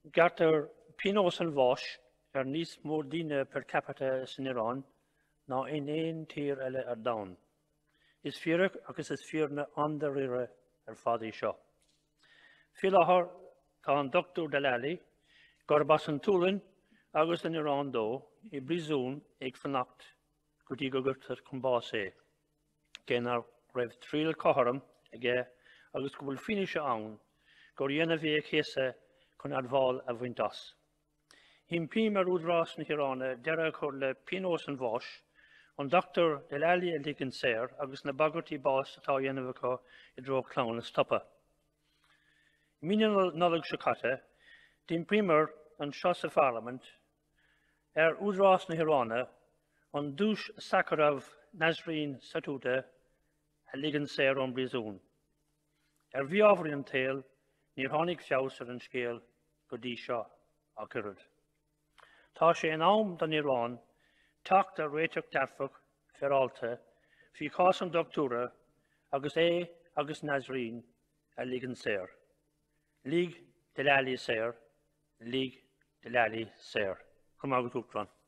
Garter Pinos and Vosh, Nis Mordina per capita in Iran, now in ein tier ele down. Is fear agus is fearna on the rire fadi shaw. Filahar can Dr. Djalali, Gorbasan Tulin, agus in Iran do, I brizun ag fanacht, gudi gogurter kumbase. Genar rev tril koharam, age, agus gubul finish aun, goriena vie kese, kun adval a vintas. Him pima rudras in Iran, dera korle Pinos and Vosh, on Dr. Djalali and Dickens Sayre, agus na bagoti boss at Yenavaka, I draw clown a stopper. Minimal knowledge shakata, dim primer and Shasa Parliament, Udras na Hirana, on Dush Sakharov Nazreen Satuta, a Ligan Sayre on Brizun. Viovrian tail, near Honig Fjauser and Scale, Godisha, occurred. Tasha en Aum dan Iran, tak der retuk darfuk, feralta, fi kosam doctura, agus Nazreen, a Ligan Sayre. Lig Djalali Sayre, Lig Djalali Sayre. Come out with